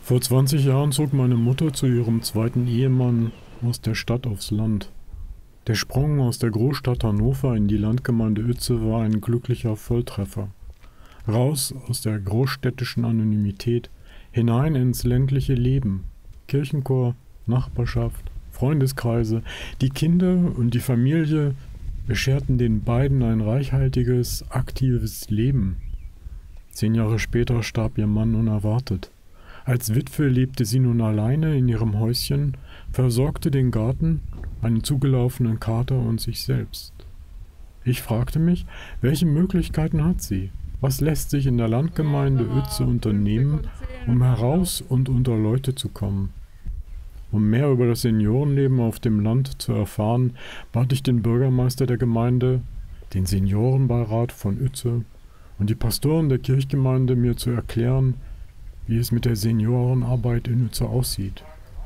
Vor 20 Jahren zog meine Mutter zu ihrem zweiten Ehemann aus der Stadt aufs Land. Der Sprung aus der Großstadt Hannover in die Landgemeinde Uetze war ein glücklicher Volltreffer. Raus aus der großstädtischen Anonymität, hinein ins ländliche Leben. Kirchenchor, Nachbarschaft, Freundeskreise, die Kinder und die Familie bescherten den beiden ein reichhaltiges, aktives Leben. 10 Jahre später starb ihr Mann unerwartet. Als Witwe lebte sie nun alleine in ihrem Häuschen, versorgte den Garten, einen zugelaufenen Kater und sich selbst. Ich fragte mich, welche Möglichkeiten hat sie? Was lässt sich in der Landgemeinde Uetze unternehmen, um heraus und unter Leute zu kommen? Um mehr über das Seniorenleben auf dem Land zu erfahren, bat ich den Bürgermeister der Gemeinde, den Seniorenbeirat von Uetze und die Pastoren der Kirchgemeinde mir zu erklären, wie es mit der Seniorenarbeit in Uetze aussieht.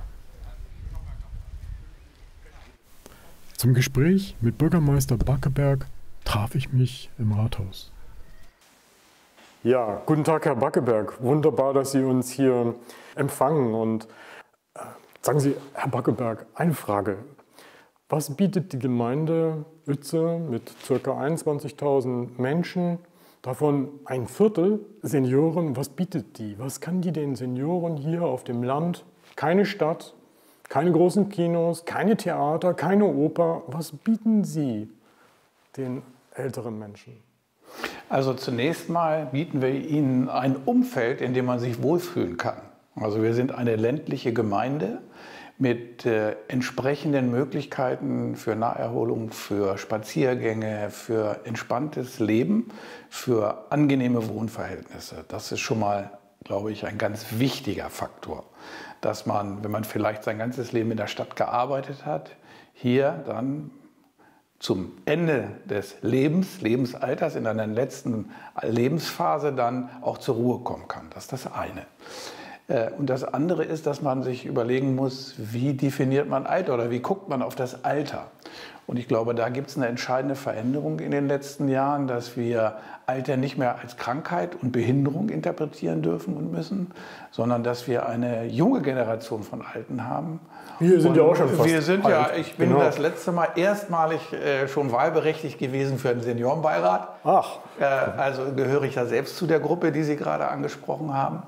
Zum Gespräch mit Bürgermeister Backeberg traf ich mich im Rathaus. Ja, guten Tag, Herr Backeberg. Wunderbar, dass Sie uns hier empfangen. Und sagen Sie, Herr Backeberg, eine Frage. Was bietet die Gemeinde Uetze mit ca. 21.000 Menschen, davon ein Viertel Senioren, was bietet die? Was kann die den Senioren hier auf dem Land? Keine Stadt, keine großen Kinos, keine Theater, keine Oper. Was bieten Sie den älteren Menschen? Also zunächst mal bieten wir ihnen ein Umfeld, in dem man sich wohlfühlen kann. Also wir sind eine ländliche Gemeinde mit entsprechenden Möglichkeiten für Naherholung, für Spaziergänge, für entspanntes Leben, für angenehme Wohnverhältnisse. Das ist schon mal, glaube ich, ein ganz wichtiger Faktor, dass man, wenn man vielleicht sein ganzes Leben in der Stadt gearbeitet hat, hier dann zum Ende des Lebensalters, in einer letzten Lebensphase dann auch zur Ruhe kommen kann. Das ist das eine. Und das andere ist, dass man sich überlegen muss, wie definiert man Alter oder wie guckt man auf das Alter. Und ich glaube, da gibt es eine entscheidende Veränderung in den letzten Jahren, dass wir Alter nicht mehr als Krankheit und Behinderung interpretieren dürfen und müssen, sondern dass wir eine junge Generation von Alten haben. Wir sind ja auch schon fast Wir sind alt. ja, ich bin das letzte Mal erstmalig schon wahlberechtigt gewesen für den Seniorenbeirat. Ach. Also gehöre ich ja selbst zu der Gruppe, die Sie gerade angesprochen haben.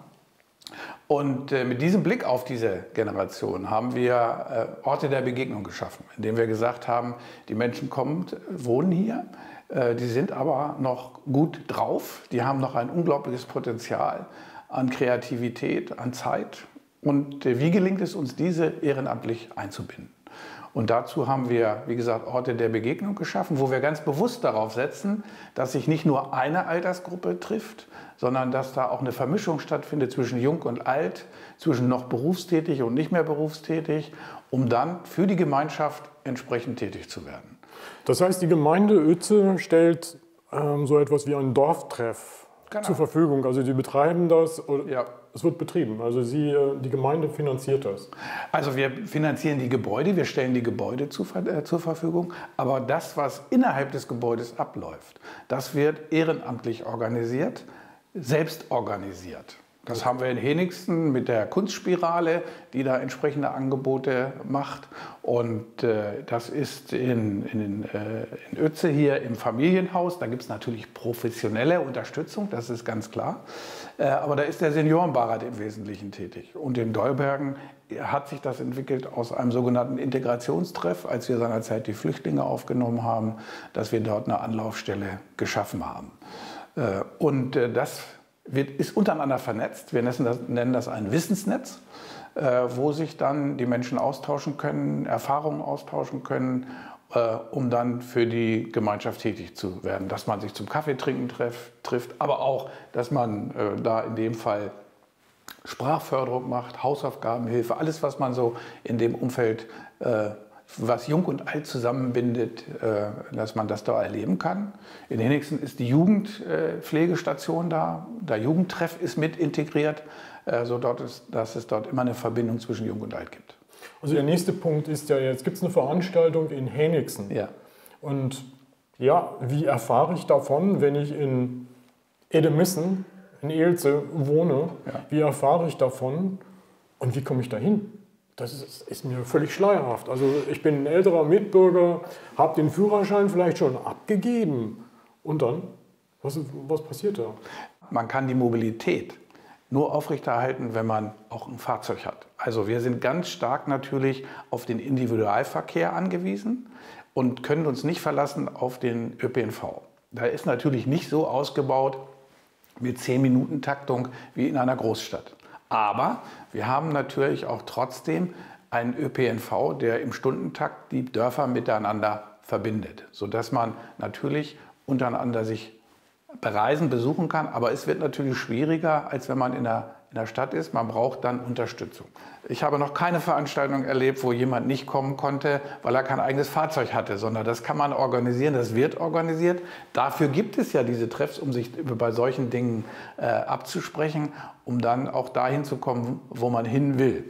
Und mit diesem Blick auf diese Generation haben wir Orte der Begegnung geschaffen, indem wir gesagt haben, die Menschen kommen, wohnen hier, die sind aber noch gut drauf, die haben noch ein unglaubliches Potenzial an Kreativität, an Zeit. Und wie gelingt es uns, diese ehrenamtlich einzubinden? Und dazu haben wir, wie gesagt, Orte der Begegnung geschaffen, wo wir ganz bewusst darauf setzen, dass sich nicht nur eine Altersgruppe trifft, sondern dass da auch eine Vermischung stattfindet zwischen Jung und Alt, zwischen noch berufstätig und nicht mehr berufstätig, um dann für die Gemeinschaft entsprechend tätig zu werden. Das heißt, die Gemeinde Uetze stellt so etwas wie einen Dorftreff zur Verfügung. Also die betreiben das, ja. Es wird betrieben, also die Gemeinde finanziert das. Also wir finanzieren die Gebäude, wir stellen die Gebäude zur Verfügung, aber das, was innerhalb des Gebäudes abläuft, das wird ehrenamtlich organisiert, selbst organisiert. Das haben wir in Henigsten mit der Kunstspirale, die da entsprechende Angebote macht. Und das ist in Uetze hier im Familienhaus. Da gibt es natürlich professionelle Unterstützung, das ist ganz klar. Aber da ist der Seniorenbeirat im Wesentlichen tätig. Und in Dolbergen hat sich das entwickelt aus einem sogenannten Integrationstreff, als wir seinerzeit die Flüchtlinge aufgenommen haben, dass wir dort eine Anlaufstelle geschaffen haben. Und das ist untereinander vernetzt. Wir nennen das ein Wissensnetz, wo sich dann die Menschen austauschen können, Erfahrungen austauschen können, um dann für die Gemeinschaft tätig zu werden. Dass man sich zum Kaffeetrinken trifft, aber auch, dass man da in dem Fall Sprachförderung macht, Hausaufgabenhilfe, alles, was man so in dem Umfeld, was Jung und Alt zusammenbindet, dass man das da erleben kann. In Henigsen ist die Jugendpflegestation da, der Jugendtreff ist mit integriert, dass es dort immer eine Verbindung zwischen Jung und Alt gibt. Also der nächste Punkt ist ja, jetzt gibt es eine Veranstaltung in Henigsen. Ja. Und ja, wie erfahre ich davon, wenn ich in Edemissen, in Elze wohne? Ja. Wie erfahre ich davon? Und wie komme ich da hin? Das ist mir völlig schleierhaft. Also ich bin ein älterer Mitbürger, habe den Führerschein vielleicht schon abgegeben. Und dann? Was passiert da? Man kann die Mobilität nur aufrechterhalten, wenn man auch ein Fahrzeug hat. Also wir sind ganz stark natürlich auf den Individualverkehr angewiesen und können uns nicht verlassen auf den ÖPNV. Da ist natürlich nicht so ausgebaut mit 10-Minuten-Taktung wie in einer Großstadt. Aber wir haben natürlich auch trotzdem einen ÖPNV, der im Stundentakt die Dörfer miteinander verbindet, sodass man natürlich untereinander sich bereisen, besuchen kann. Aber es wird natürlich schwieriger, als wenn man in der Stadt ist. Man braucht dann Unterstützung. Ich habe noch keine Veranstaltung erlebt, wo jemand nicht kommen konnte, weil er kein eigenes Fahrzeug hatte, sondern das kann man organisieren, das wird organisiert. Dafür gibt es ja diese Treffs, um sich bei solchen Dingen abzusprechen, um dann auch dahin zu kommen, wo man hin will.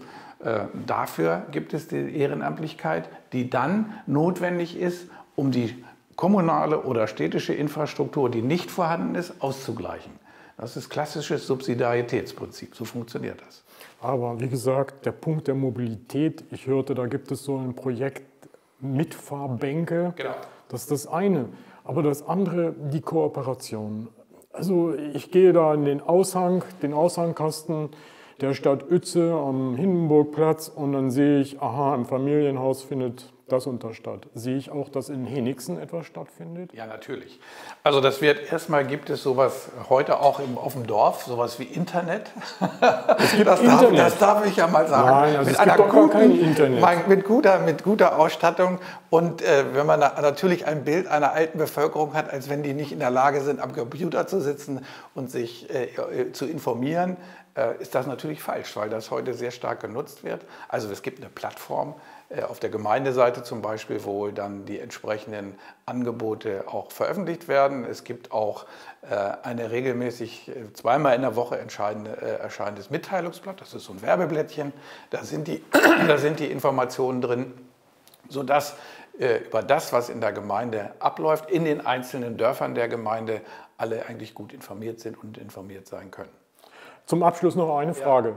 Dafür gibt es die Ehrenamtlichkeit, die dann notwendig ist, um die kommunale oder städtische Infrastruktur, die nicht vorhanden ist, auszugleichen. Das ist klassisches Subsidiaritätsprinzip, so funktioniert das. Aber wie gesagt, der Punkt der Mobilität, ich hörte, da gibt es so ein Projekt Mitfahrbänke. Genau. Das ist das eine. Aber das andere, die Kooperation. Also ich gehe da in den Aushangkasten der Stadt Uetze am Hindenburgplatz und dann sehe ich, aha, im Familienhaus findet das und das statt. Sehe ich auch, dass in Henigsen etwas stattfindet? Ja, natürlich. Also gibt es sowas heute auch auf dem Dorf, sowas wie Internet. Es gibt Internet. Das darf ich ja mal sagen. Nein, also es gibt doch gar kein Internet. Mit guter Ausstattung und wenn man natürlich ein Bild einer alten Bevölkerung hat, als wenn die nicht in der Lage sind, am Computer zu sitzen und sich zu informieren, ist das natürlich falsch, weil das heute sehr stark genutzt wird. Also es gibt eine Plattform auf der Gemeindeseite zum Beispiel, wo dann die entsprechenden Angebote auch veröffentlicht werden. Es gibt auch eine regelmäßig zweimal in der Woche erscheinendes Mitteilungsblatt. Das ist so ein Werbeblättchen. Da sind die Informationen drin, sodass über das, was in der Gemeinde abläuft, in den einzelnen Dörfern der Gemeinde alle eigentlich gut informiert sind und informiert sein können. Zum Abschluss noch eine Frage.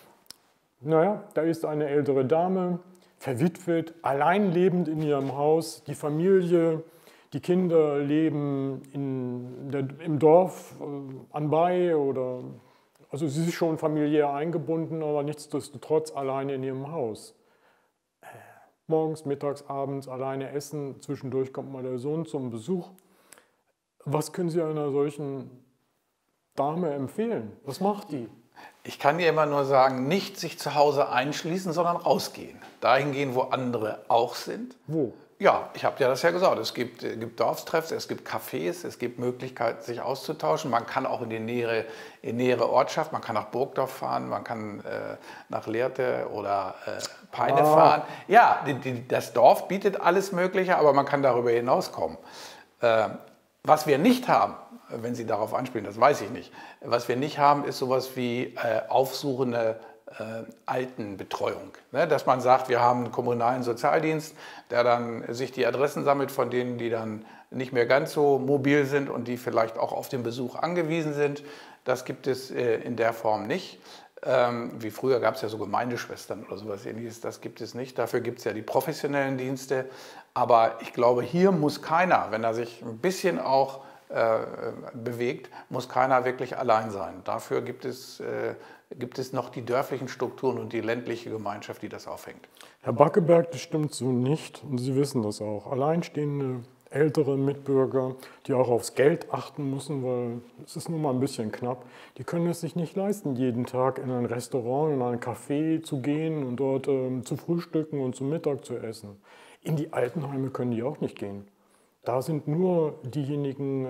Ja. Naja, da ist eine ältere Dame, verwitwet, allein lebend in ihrem Haus. Die Familie, die Kinder leben im Dorf anbei also sie ist schon familiär eingebunden, aber nichtsdestotrotz alleine in ihrem Haus. Morgens, mittags, abends alleine essen, zwischendurch kommt mal der Sohn zum Besuch. Was können Sie einer solchen Dame empfehlen? Was macht die? Ich kann dir immer nur sagen, nicht sich zu Hause einschließen, sondern rausgehen. Dahin gehen, wo andere auch sind. Wo? Ja, ich habe dir das ja gesagt. Es gibt Dorftreffs, es gibt Cafés, es gibt Möglichkeiten, sich auszutauschen. Man kann auch in die nähere Ortschaft, man kann nach Burgdorf fahren, man kann nach Lehrte oder Peine fahren. Ja, das Dorf bietet alles Mögliche, aber man kann darüber hinauskommen. Was wir nicht haben, wenn Sie darauf anspielen, das weiß ich nicht. Was wir nicht haben, ist sowas wie aufsuchende Altenbetreuung. Ne? Dass man sagt, wir haben einen kommunalen Sozialdienst, der dann sich die Adressen sammelt von denen, die dann nicht mehr ganz so mobil sind und die vielleicht auch auf den Besuch angewiesen sind. Das gibt es in der Form nicht. Wie früher gab es ja so Gemeindeschwestern oder sowas Ähnliches, das gibt es nicht. Dafür gibt es ja die professionellen Dienste. Aber ich glaube, hier muss keiner, wenn er sich ein bisschen auch bewegt, muss keiner wirklich allein sein. Dafür gibt es noch die dörflichen Strukturen und die ländliche Gemeinschaft, die das aufhängt. Herr Backeberg, das stimmt so nicht und Sie wissen das auch. Alleinstehende ältere Mitbürger, die auch aufs Geld achten müssen, weil es ist nun mal ein bisschen knapp, die können es sich nicht leisten, jeden Tag in ein Restaurant, in ein Café zu gehen und dort zu frühstücken und zum Mittag zu essen. In die Altenheime können die auch nicht gehen. Da sind nur diejenigen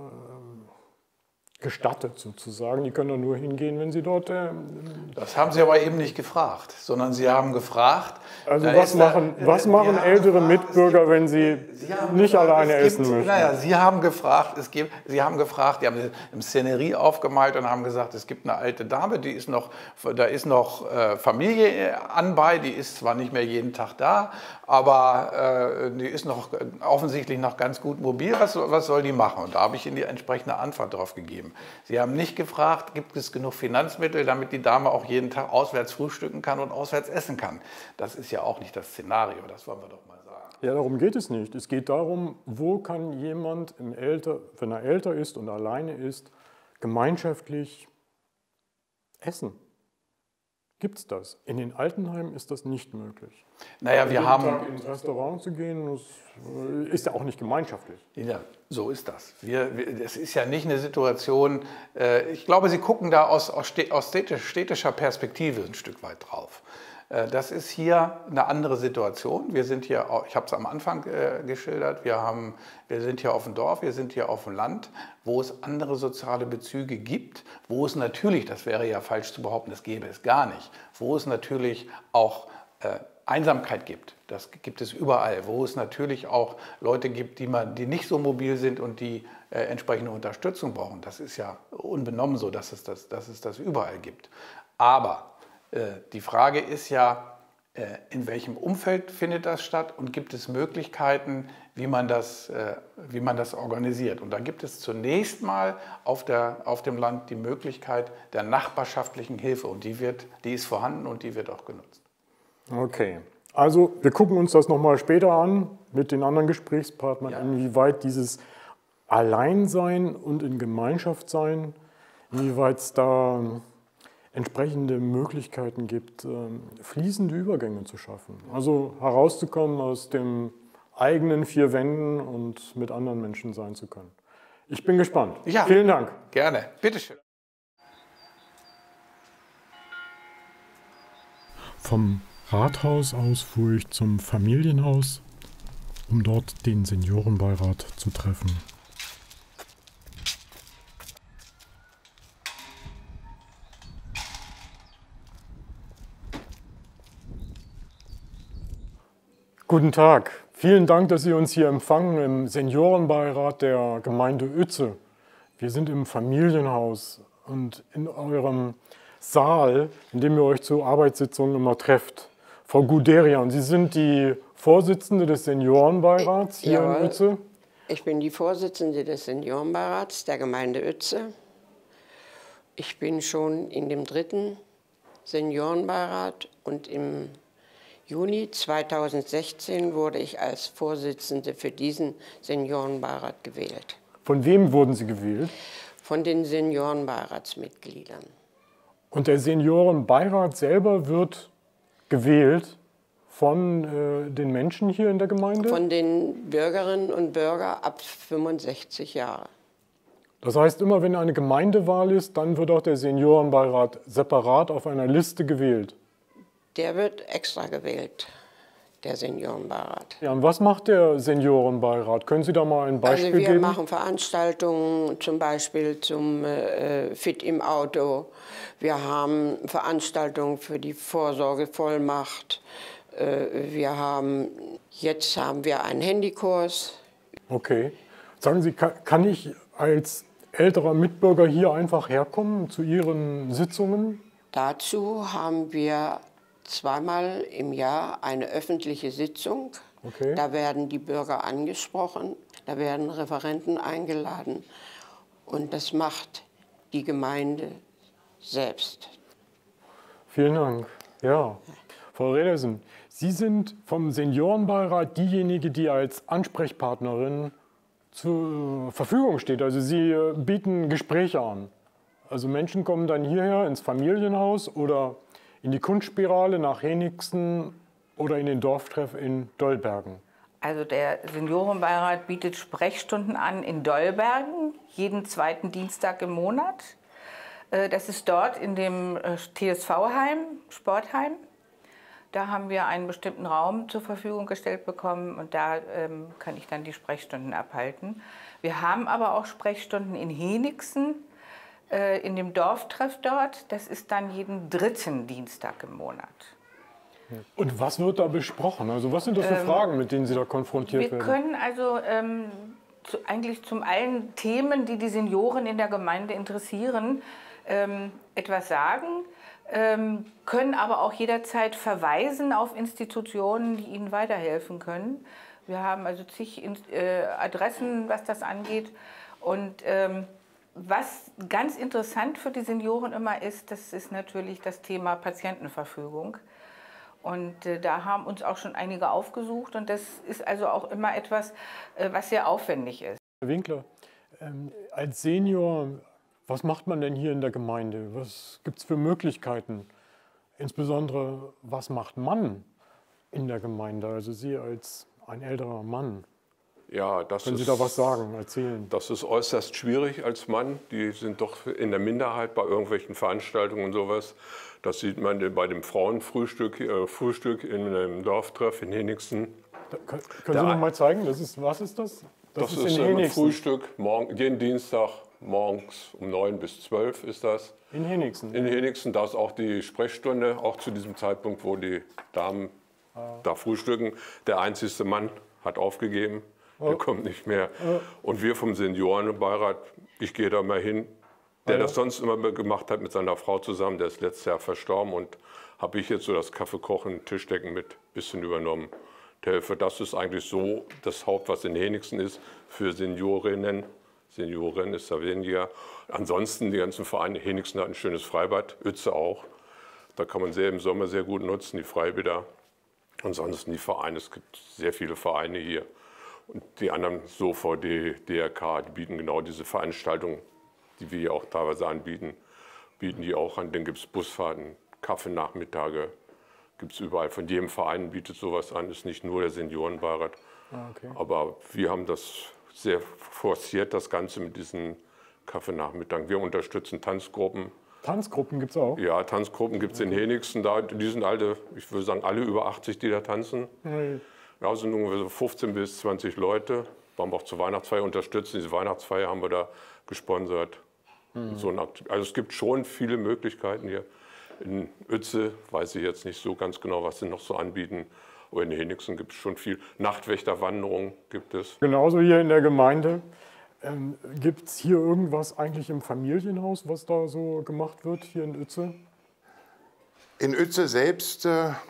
gestattet sozusagen. Die können da nur hingehen, wenn sie dort... Das haben Sie aber eben nicht gefragt, sondern Sie haben gefragt... Also was machen ältere Mitbürger, wenn sie nicht alleine essen möchten? Naja, Sie haben gefragt, die haben eine Szenerie aufgemalt und haben gesagt, es gibt eine alte Dame, da ist noch Familie anbei, die ist zwar nicht mehr jeden Tag da, aber die ist offensichtlich noch ganz gut mobil. Was soll die machen? Und da habe ich Ihnen die entsprechende Antwort darauf gegeben. geben. Sie haben nicht gefragt, gibt es genug Finanzmittel, damit die Dame auch jeden Tag auswärts frühstücken kann und auswärts essen kann. Das ist ja auch nicht das Szenario, das wollen wir doch mal sagen. Ja, darum geht es nicht. Es geht darum, wo kann jemand, wenn er älter ist und alleine ist, gemeinschaftlich essen. Gibt es das? In den Altenheimen ist das nicht möglich. Naja, wir haben Tag ins Restaurant zu gehen, das ist ja auch nicht gemeinschaftlich. Ja, so ist das. Es ist ja nicht eine Situation, ich glaube, Sie gucken da aus städtischer Perspektive ein Stück weit drauf. Das ist hier eine andere Situation. Wir sind hier, ich habe es am Anfang geschildert, wir sind hier auf dem Dorf, wir sind hier auf dem Land, wo es andere soziale Bezüge gibt, wo es natürlich, das wäre ja falsch zu behaupten, das gäbe es gar nicht, wo es natürlich auch Einsamkeit gibt. Das gibt es überall, wo es natürlich auch Leute gibt, die nicht so mobil sind und die entsprechende Unterstützung brauchen. Das ist ja unbenommen so, dass es das überall gibt. Aber die Frage ist ja, in welchem Umfeld findet das statt und gibt es Möglichkeiten, wie man das organisiert. Und da gibt es zunächst mal auf dem Land die Möglichkeit der nachbarschaftlichen Hilfe und die ist vorhanden und die wird auch genutzt. Okay, also wir gucken uns das nochmal später an mit den anderen Gesprächspartnern, inwieweit dieses Alleinsein und in Gemeinschaft sein, inwieweit es da entsprechende Möglichkeiten gibt, fließende Übergänge zu schaffen. Also herauszukommen aus den eigenen vier Wänden und mit anderen Menschen sein zu können. Ich bin gespannt. Ja, vielen Dank. Gerne. Bitteschön. Vom Rathaus aus fuhr ich zum Familienhaus, um dort den Seniorenbeirat zu treffen. Guten Tag. Vielen Dank, dass Sie uns hier empfangen im Seniorenbeirat der Gemeinde Uetze. Wir sind im Familienhaus und in eurem Saal, in dem ihr euch zu Arbeitssitzungen immer trefft. Frau Guderian, Sie sind die Vorsitzende des Seniorenbeirats hier in Uetze? Ich bin die Vorsitzende des Seniorenbeirats der Gemeinde Uetze. Ich bin schon in dem 3. Seniorenbeirat und im Juni 2016 wurde ich als Vorsitzende für diesen Seniorenbeirat gewählt. Von wem wurden Sie gewählt? Von den Seniorenbeiratsmitgliedern. Und der Seniorenbeirat selber wird gewählt von den Menschen hier in der Gemeinde? Von den Bürgerinnen und Bürgern ab 65 Jahre. Das heißt, immer wenn eine Gemeindewahl ist, dann wird auch der Seniorenbeirat separat auf einer Liste gewählt? Der wird extra gewählt, der Seniorenbeirat. Ja, und was macht der Seniorenbeirat? Können Sie da mal ein Beispiel geben? Also wir machen Veranstaltungen, zum Beispiel zum Fit im Auto. Wir haben Veranstaltungen für die Vorsorgevollmacht. Jetzt haben wir einen Handykurs. Okay. Sagen Sie, kann ich als älterer Mitbürger hier einfach herkommen zu Ihren Sitzungen? Dazu haben wir zweimal im Jahr eine öffentliche Sitzung. Okay. Da werden die Bürger angesprochen, da werden Referenten eingeladen und das macht die Gemeinde selbst. Vielen Dank. Ja. Frau Redersen, Sie sind vom Seniorenbeirat diejenige, die als Ansprechpartnerin zur Verfügung steht. Also Sie bieten Gespräche an. Also Menschen kommen dann hierher ins Familienhaus oder in die Kunstspirale nach Henigsen oder in den Dorftreff in Dollbergen. Also der Seniorenbeirat bietet Sprechstunden an in Dollbergen, jeden 2. Dienstag im Monat. Das ist dort in dem TSV-Heim, Sportheim. Da haben wir einen bestimmten Raum zur Verfügung gestellt bekommen und da kann ich dann die Sprechstunden abhalten. Wir haben aber auch Sprechstunden in Henigsen, in dem Dorftreff dort. Das ist dann jeden 3. Dienstag im Monat. Und was wird da besprochen? Also was sind das für Fragen, mit denen Sie da konfrontiert werden? Wir können also eigentlich zu allen Themen, die die Senioren in der Gemeinde interessieren, etwas sagen, können aber auch jederzeit verweisen auf Institutionen, die ihnen weiterhelfen können. Wir haben also zig Adressen, was das angeht. Und Was ganz interessant für die Senioren immer ist, das ist natürlich das Thema Patientenverfügung. Und da haben uns auch schon einige aufgesucht und das ist also auch immer etwas, was sehr aufwendig ist. Herr Winkler, als Senior, was macht man denn hier in der Gemeinde? Was gibt es für Möglichkeiten? Insbesondere, was macht man in der Gemeinde? Also Sie als ein älterer Mann. Ja, Können Sie da was sagen, erzählen? Das ist äußerst schwierig als Mann. Die sind doch in der Minderheit bei irgendwelchen Veranstaltungen und sowas. Das sieht man bei dem Frauenfrühstück Frühstück in einem Dorftreff in Henigsen. Können Sie noch mal zeigen, was ist das? Das ist ein Frühstück, jeden Dienstag morgens um 9 bis 12 ist das. In Henigsen? In Henigsen, da ist auch die Sprechstunde, auch zu diesem Zeitpunkt, wo die Damen da frühstücken. Der einzigste Mann hat aufgegeben. Der kommt nicht mehr. Und wir vom Seniorenbeirat, ich gehe da mal hin, der das sonst immer gemacht hat mit seiner Frau zusammen, der ist letztes Jahr verstorben und habe ich jetzt so das Kaffeekochen, Tischdecken mit ein bisschen übernommen. Der Helfer, das ist eigentlich so das Haupt, was in Henigsen ist für Seniorinnen. Senioren ist da weniger. Ansonsten die ganzen Vereine, Henigsen hat ein schönes Freibad, Uetze auch. Da kann man im Sommer sehr gut nutzen, die Freibäder. Ansonsten die Vereine, es gibt sehr viele Vereine hier. Und die anderen, SOVD, DRK, die bieten genau diese Veranstaltungen, die wir hier auch teilweise anbieten, bieten die auch an. Dann gibt es Busfahrten, Kaffeenachmittage, gibt es überall. Von jedem Verein bietet sowas an, ist nicht nur der Seniorenbeirat. Okay. Aber wir haben das sehr forciert, das Ganze mit diesen Kaffeenachmittagen. Wir unterstützen Tanzgruppen. Tanzgruppen gibt es auch? Ja, Tanzgruppen gibt es in Henigsen. Die sind alle, ich würde sagen, alle über 80, die da tanzen. Nee. Ja, sind ungefähr so 15 bis 20 Leute. Wir haben auch zur Weihnachtsfeier unterstützt. Diese Weihnachtsfeier haben wir da gesponsert. So also es gibt schon viele Möglichkeiten hier. In Uetze weiß ich jetzt nicht so ganz genau, was sie noch so anbieten. Aber in Henigsen gibt es schon viel. Nachtwächterwanderung gibt es. Genauso hier in der Gemeinde. Gibt es hier irgendwas eigentlich im Familienhaus, was da so gemacht wird, hier in Uetze? In Uetze selbst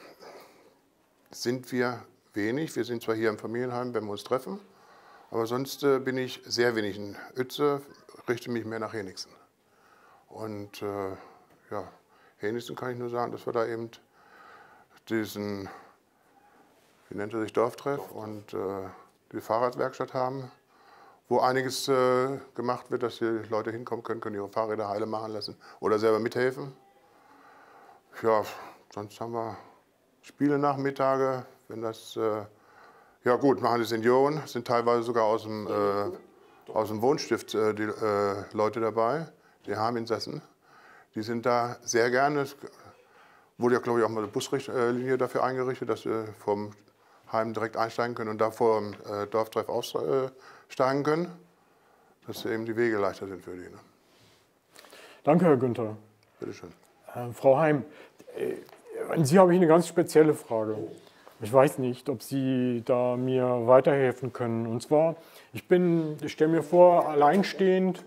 sind wir wenig. Wir sind zwar hier im Familienheim, wenn wir uns treffen, aber sonst bin ich sehr wenig in Uetze, richte mich mehr nach Henigsen. Und ja, Henigsen kann ich nur sagen, dass wir da eben diesen, wie nennt er sich, Dorftreff und die Fahrradwerkstatt haben, wo einiges gemacht wird, dass hier Leute hinkommen können ihre Fahrräder heile machen lassen oder selber mithelfen. Ja, sonst haben wir Spiele-Nachmittage, wenn das, ja gut, machen die Senioren, sind teilweise sogar aus dem Wohnstift die Leute dabei, die Heiminsassen. Die sind da sehr gerne, es wurde ja glaube ich auch mal eine Buslinie dafür eingerichtet, dass sie vom Heim direkt einsteigen können und da vor dem Dorftreff aussteigen können, dass eben die Wege leichter sind für die. Ne? Danke, Herr Günther. Bitte schön. Frau Heim, an Sie habe ich eine ganz spezielle Frage. Ich weiß nicht, ob Sie da mir weiterhelfen können. Und zwar, ich stelle mir vor, alleinstehend,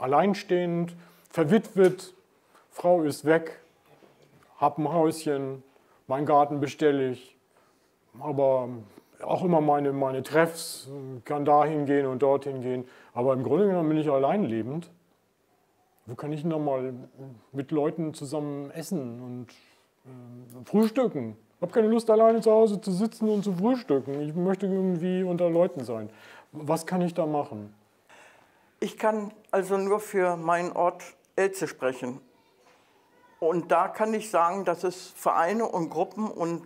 verwitwet, Frau ist weg, habe ein Häuschen, meinen Garten bestelle ich, aber auch immer meine Treffs, kann da hingehen und dorthin gehen. Aber im Grunde genommen bin ich allein lebend. Wo kann ich denn da mal mit Leuten zusammen essen und frühstücken? Ich habe keine Lust, alleine zu Hause zu sitzen und zu frühstücken. Ich möchte irgendwie unter Leuten sein. Was kann ich da machen? Ich kann also nur für meinen Ort Elze sprechen. Und da kann ich sagen, dass es Vereine und Gruppen und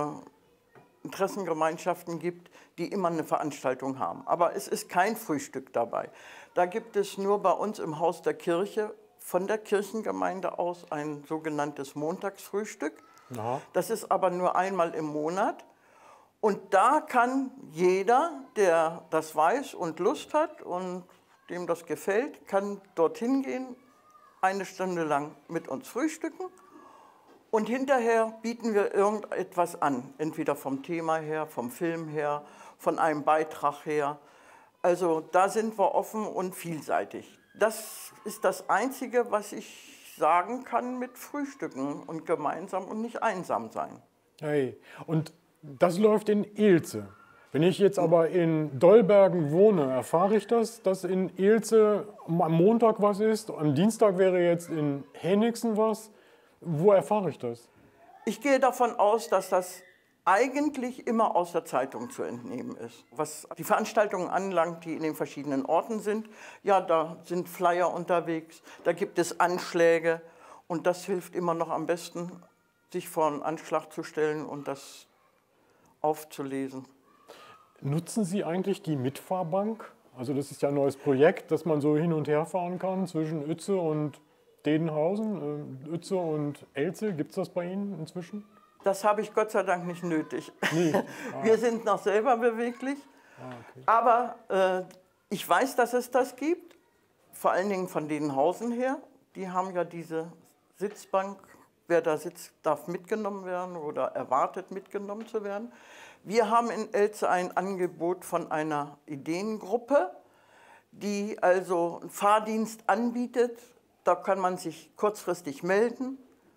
Interessengemeinschaften gibt, die immer eine Veranstaltung haben. Aber es ist kein Frühstück dabei. Da gibt es nur bei uns im Haus der Kirche von der Kirchengemeinde aus ein sogenanntes Montagsfrühstück. Aha. Das ist aber nur einmal im Monat. Und da kann jeder, der das weiß und Lust hat und dem das gefällt, kann dorthin gehen, eine Stunde lang mit uns frühstücken. Und hinterher bieten wir irgendetwas an, entweder vom Thema her, vom Film her, von einem Beitrag her. Also da sind wir offen und vielseitig. Das ist das Einzige, was ich sagen kann mit Frühstücken und gemeinsam und nicht einsam sein. Hey, und das läuft in Elze. Wenn ich jetzt aber in Dollbergen wohne, erfahre ich das, dass in Elze am Montag was ist, am Dienstag wäre jetzt in Henningsen was. Wo erfahre ich das? Ich gehe davon aus, dass das eigentlich immer aus der Zeitung zu entnehmen ist. Was die Veranstaltungen anlangt, die in den verschiedenen Orten sind, ja, da sind Flyer unterwegs, da gibt es Anschläge und das hilft immer noch am besten, sich vor einen Anschlag zu stellen und das aufzulesen. Nutzen Sie eigentlich die Mitfahrbank? Also das ist ja ein neues Projekt, dass man so hin und her fahren kann zwischen Uetze und Dedenhausen, Uetze und Elze. Gibt es das bei Ihnen inzwischen? Das habe ich Gott sei Dank nicht nötig. Nee. Wir sind noch selber beweglich. Okay. Aber ich weiß, dass es das gibt, vor allen Dingen von Dedenhausen her. Die haben ja diese Sitzbank. Wer da sitzt, darf mitgenommen werden oder erwartet mitgenommen zu werden. Wir haben in Elze ein Angebot von einer Ideengruppe, die also einen Fahrdienst anbietet. Da kann man sich kurzfristig melden.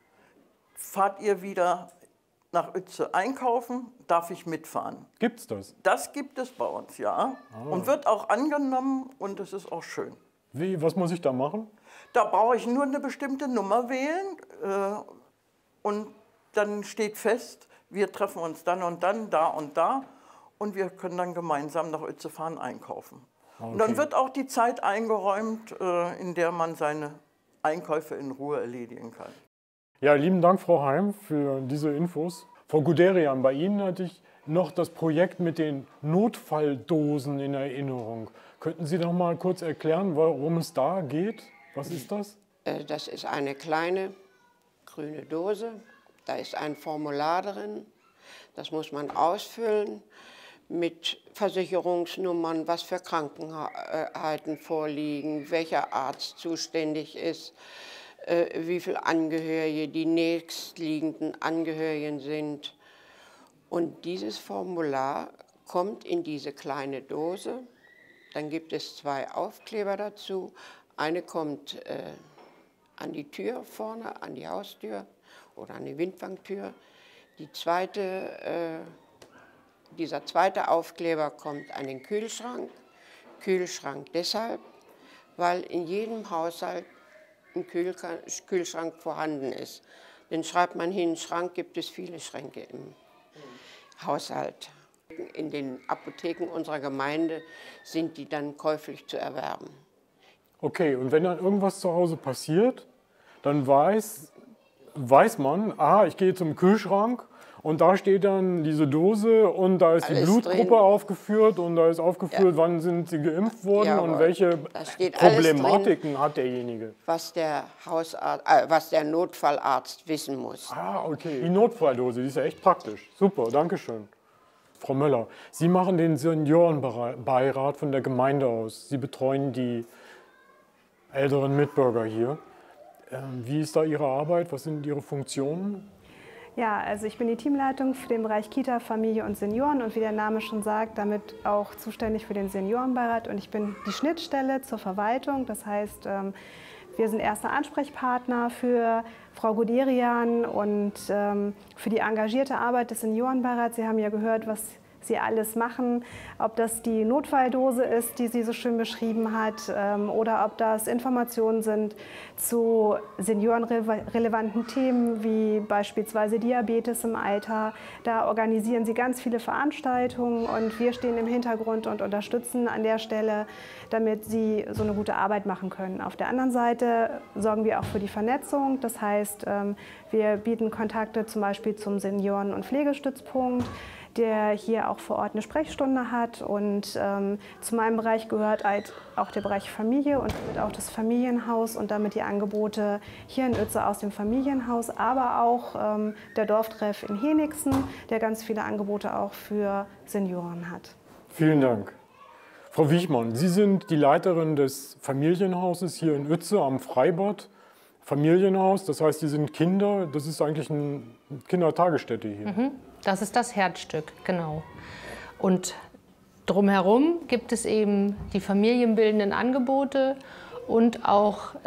Fahrt ihr wieder nach Uetze einkaufen, darf ich mitfahren. Gibt's das? Das gibt es bei uns, ja. Und wird auch angenommen und es ist auch schön. Wie, was muss ich da machen? Da brauche ich nur eine bestimmte Nummer wählen und dann steht fest, wir treffen uns dann und dann, da und wir können dann gemeinsam nach Uetze fahren einkaufen. Okay. Und dann wird auch die Zeit eingeräumt, in der man seine Einkäufe in Ruhe erledigen kann. Ja, lieben Dank, Frau Heim, für diese Infos. Frau Guderian, bei Ihnen hatte ich noch das Projekt mit den Notfalldosen in Erinnerung. Könnten Sie noch mal kurz erklären, worum es da geht? Was ist das? Das ist eine kleine grüne Dose. Da ist ein Formular drin. Das muss man ausfüllen mit Versicherungsnummern, was für Krankheiten vorliegen, welcher Arzt zuständig ist, wie viele Angehörige die nächstliegenden Angehörigen sind. Und dieses Formular kommt in diese kleine Dose. Dann gibt es 2 Aufkleber dazu. Eine kommt an die Tür vorne, an die Haustür oder an die Windfangtür. Dieser zweite Aufkleber kommt an den Kühlschrank. Kühlschrank deshalb, weil in jedem Haushalt ein Kühlschrank vorhanden ist. Den schreibt man hin, Schrank gibt es viele Schränke im Haushalt. In den Apotheken unserer Gemeinde sind die dann käuflich zu erwerben. Okay, und wenn dann irgendwas zu Hause passiert, dann weiß man, aha, ich gehe zum Kühlschrank und da steht dann diese Dose und da ist die Blutgruppe aufgeführt und da ist aufgeführt, wann sind sie geimpft worden und welche Problematiken hat derjenige. Was der Notfallarzt wissen muss. Ah, okay. Die Notfalldose, die ist ja echt praktisch. Super, danke schön. Frau Möller, Sie machen den Seniorenbeirat von der Gemeinde aus. Sie betreuen die älteren Mitbürger hier. Wie ist da Ihre Arbeit? Was sind Ihre Funktionen? Ja, also ich bin die Teamleitung für den Bereich Kita, Familie und Senioren und wie der Name schon sagt, damit auch zuständig für den Seniorenbeirat. Und ich bin die Schnittstelle zur Verwaltung. Das heißt, wir sind erster Ansprechpartner für Frau Guderian und für die engagierte Arbeit des Seniorenbeirats. Sie haben ja gehört, was Sie alles machen, ob das die Notfalldose ist, die sie so schön beschrieben hat, oder ob das Informationen sind zu seniorenrelevanten Themen wie beispielsweise Diabetes im Alter. Da organisieren sie ganz viele Veranstaltungen und wir stehen im Hintergrund und unterstützen an der Stelle, damit sie so eine gute Arbeit machen können. Auf der anderen Seite sorgen wir auch für die Vernetzung. Das heißt, wir bieten Kontakte zum Beispiel zum Senioren- und Pflegestützpunkt, der hier auch vor Ort eine Sprechstunde hat. Und zu meinem Bereich gehört halt auch der Bereich Familie und damit auch das Familienhaus und damit die Angebote hier in Uetze aus dem Familienhaus, aber auch der Dorftreff in Henningsen, der ganz viele Angebote auch für Senioren hat. Vielen Dank. Frau Wichmann, Sie sind die Leiterin des Familienhauses hier in Uetze am Freibad. Familienhaus, das heißt, Sie sind Kinder, das ist eigentlich eine Kindertagesstätte hier. Das ist das Herzstück, genau. Und drumherum gibt es eben die familienbildenden Angebote und auch,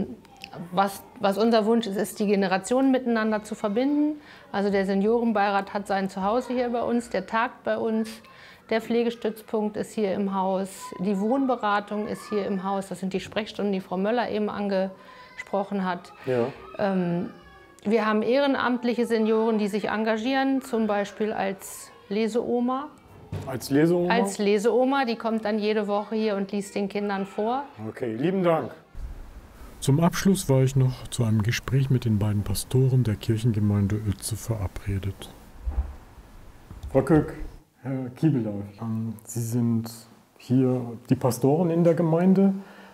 was unser Wunsch ist, die Generationen miteinander zu verbinden. Also der Seniorenbeirat hat sein Zuhause hier bei uns, der tagt bei uns. Der Pflegestützpunkt ist hier im Haus, die Wohnberatung ist hier im Haus, das sind die Sprechstunden, die Frau Möller eben angesprochen hat. Ja. Wir haben ehrenamtliche Senioren, die sich engagieren, zum Beispiel als Leseoma. Als Leseoma? Als Leseoma, die kommt dann jede Woche hier und liest den Kindern vor. Okay, lieben Dank. Zum Abschluss war ich noch zu einem Gespräch mit den beiden Pastoren der Kirchengemeinde Uetze verabredet. Frau Köck, Herr Kiebelauf, Sie sind hier die Pastoren in der Gemeinde.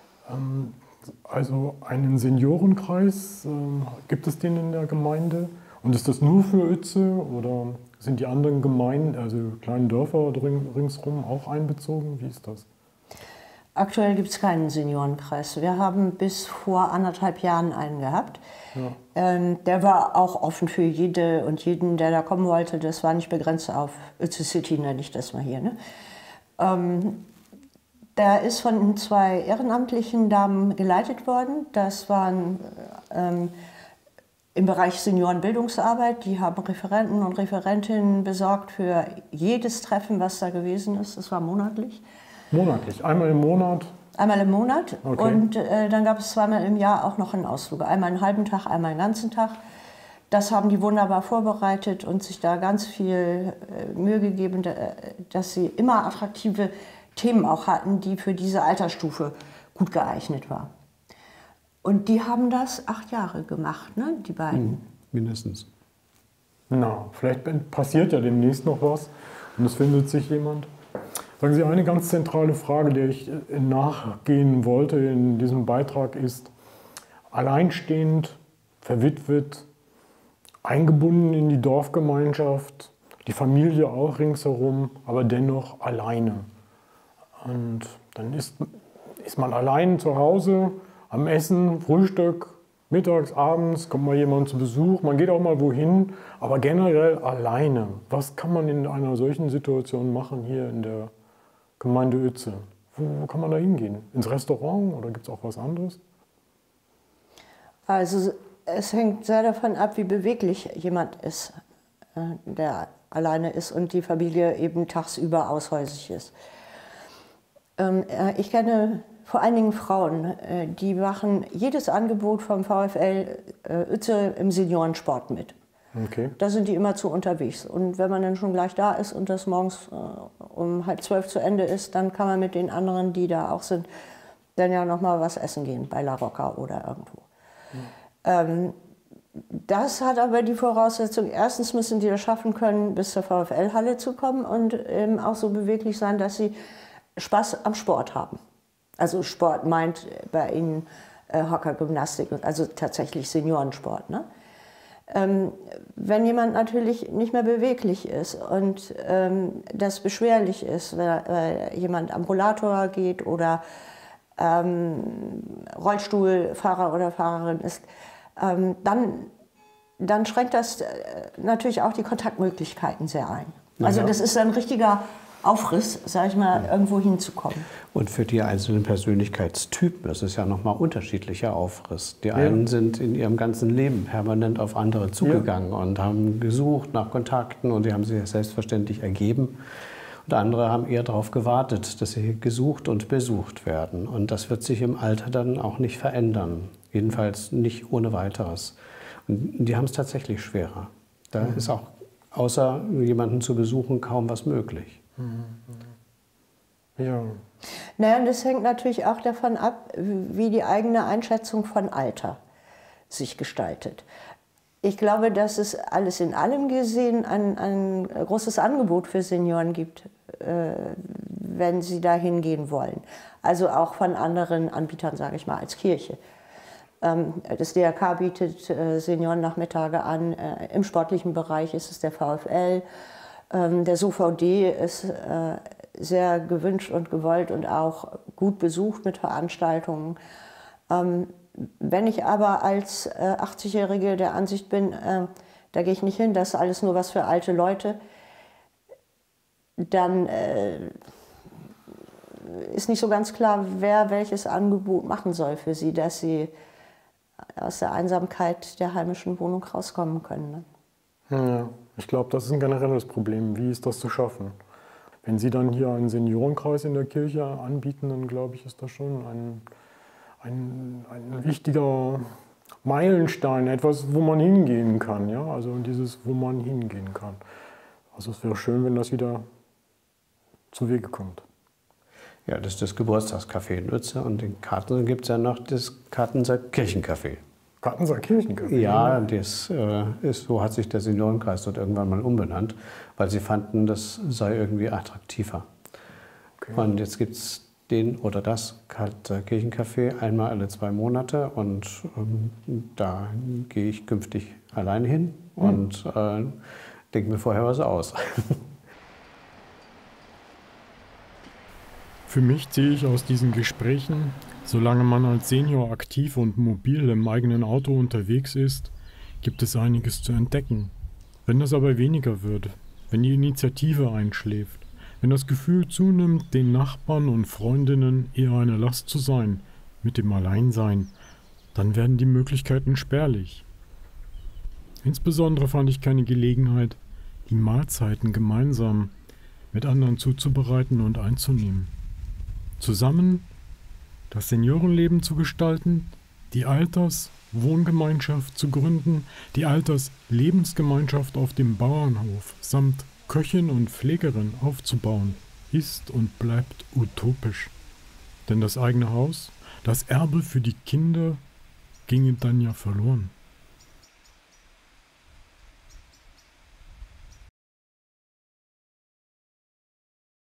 Also einen Seniorenkreis, gibt es den in der Gemeinde? Und ist das nur für Uetze oder sind die anderen Gemeinden, also kleinen Dörfer ringsherum auch einbezogen? Wie ist das? Aktuell gibt es keinen Seniorenkreis. Wir haben bis vor 1,5 Jahren einen gehabt. Ja. Der war auch offen für jede und jeden, der da kommen wollte. Das war nicht begrenzt auf Uetze City, nenne ich das mal hier. Ne? Der ist von 2 ehrenamtlichen Damen geleitet worden. Das waren im Bereich Seniorenbildungsarbeit. Die haben Referenten und Referentinnen besorgt für jedes Treffen, was da gewesen ist. Das war monatlich. Monatlich? Einmal im Monat? Einmal im Monat. Okay. Und dann gab es zweimal im Jahr auch noch einen Ausflug. Einmal einen halben Tag, einmal einen ganzen Tag. Das haben die wunderbar vorbereitet und sich da ganz viel Mühe gegeben, dass sie immer attraktive Themen auch hatten, die für diese Altersstufe gut geeignet waren. Und die haben das 8 Jahre gemacht, ne, die beiden. Mindestens. Na, vielleicht passiert ja demnächst noch was und es findet sich jemand. Sagen Sie, eine ganz zentrale Frage, der ich nachgehen wollte in diesem Beitrag ist, alleinstehend, verwitwet, eingebunden in die Dorfgemeinschaft, die Familie auch ringsherum, aber dennoch alleine. Und dann ist man allein zu Hause, am Essen, Frühstück, mittags, abends, kommt mal jemand zu Besuch, man geht auch mal wohin, aber generell alleine. Was kann man in einer solchen Situation machen hier in der Gemeinde Uetze? Wo kann man da hingehen? Ins Restaurant oder gibt es auch was anderes? Also es hängt sehr davon ab, wie beweglich jemand ist, der alleine ist und die Familie eben tagsüber aushäusig ist. Ich kenne vor allen Dingen Frauen, die machen jedes Angebot vom VfL Uetze im Seniorensport mit. Okay. Da sind die immer zu unterwegs. Und wenn man dann schon gleich da ist und das morgens um 11:30 zu Ende ist, dann kann man mit den anderen, die da auch sind, dann ja noch mal was essen gehen, bei La Rocca oder irgendwo. Mhm. Das hat aber die Voraussetzung, erstens müssen die das schaffen können, bis zur VfL-Halle zu kommen und auch so beweglich sein, dass sie Spaß am Sport haben. Also Sport meint bei ihnen Hocker-Gymnastik, also tatsächlich Seniorensport. Ne? Wenn jemand natürlich nicht mehr beweglich ist und das beschwerlich ist, weil jemand am Rollator geht oder Rollstuhlfahrer oder Fahrerin ist, dann schränkt das natürlich auch die Kontaktmöglichkeiten sehr ein. Also das ist ein richtiger Aufriss, sag ich mal, irgendwo hinzukommen. Und für die einzelnen Persönlichkeitstypen, das ist ja nochmal unterschiedlicher Aufriss. Die einen sind in ihrem ganzen Leben permanent auf andere zugegangen und haben gesucht nach Kontakten und die haben sich selbstverständlich ergeben. Und andere haben eher darauf gewartet, dass sie gesucht und besucht werden. Und das wird sich im Alter dann auch nicht verändern. Jedenfalls nicht ohne weiteres. Und die haben es tatsächlich schwerer. Da ist auch außer jemanden zu besuchen kaum was möglich. Ja. Naja, und das hängt natürlich auch davon ab, wie die eigene Einschätzung von Alter sich gestaltet. Ich glaube, dass es alles in allem gesehen ein großes Angebot für Senioren gibt, wenn sie da hingehen wollen. Also auch von anderen Anbietern, sage ich mal, als Kirche. Das DRK bietet Seniorennachmittage an, im sportlichen Bereich ist es der VfL. Der SUVD ist sehr gewünscht und gewollt und auch gut besucht mit Veranstaltungen. Wenn ich aber als 80-Jährige der Ansicht bin, da gehe ich nicht hin, das ist alles nur was für alte Leute, dann ist nicht so ganz klar, wer welches Angebot machen soll für sie, dass sie aus der Einsamkeit der heimischen Wohnung rauskommen können. Ne? Ja, ich glaube, das ist ein generelles Problem. Wie ist das zu schaffen? Wenn Sie dann hier einen Seniorenkreis in der Kirche anbieten, dann glaube ich, ist das schon ein wichtiger Meilenstein, etwas, wo man hingehen kann. Ja? Also dieses, wo man hingehen kann. Also es wäre schön, wenn das wieder zu Wege kommt. Ja, das ist das Geburtstagscafé in Uetze und in Kartenser gibt es ja noch das Kartenser Kirchencafé. Kartenser Kirchencafé? Ja, so hat sich der Seniorenkreis dort irgendwann mal umbenannt, weil sie fanden, das sei irgendwie attraktiver. Okay. Und jetzt gibt es den oder das Kartenser Kirchencafé einmal alle 2 Monate und da gehe ich künftig allein hin und denke mir vorher was aus. Für mich ziehe ich aus diesen Gesprächen, solange man als Senior aktiv und mobil im eigenen Auto unterwegs ist, gibt es einiges zu entdecken. Wenn das aber weniger wird, wenn die Initiative einschläft, wenn das Gefühl zunimmt, den Nachbarn und Freundinnen eher eine Last zu sein, mit dem Alleinsein, dann werden die Möglichkeiten spärlich. Insbesondere fand ich keine Gelegenheit, die Mahlzeiten gemeinsam mit anderen zuzubereiten und einzunehmen. Zusammen das Seniorenleben zu gestalten, die Alterswohngemeinschaft zu gründen, die Alterslebensgemeinschaft auf dem Bauernhof samt Köchin und Pflegerin aufzubauen, ist und bleibt utopisch. Denn das eigene Haus, das Erbe für die Kinder, ginge dann ja verloren.